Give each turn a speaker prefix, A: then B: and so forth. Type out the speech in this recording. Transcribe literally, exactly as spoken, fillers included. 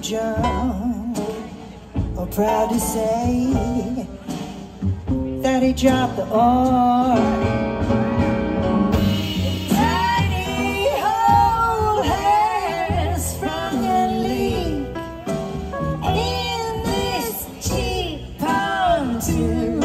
A: John, are proud to say that he dropped the oar. Tiny hole has sprung a leak in this cheap pontoon.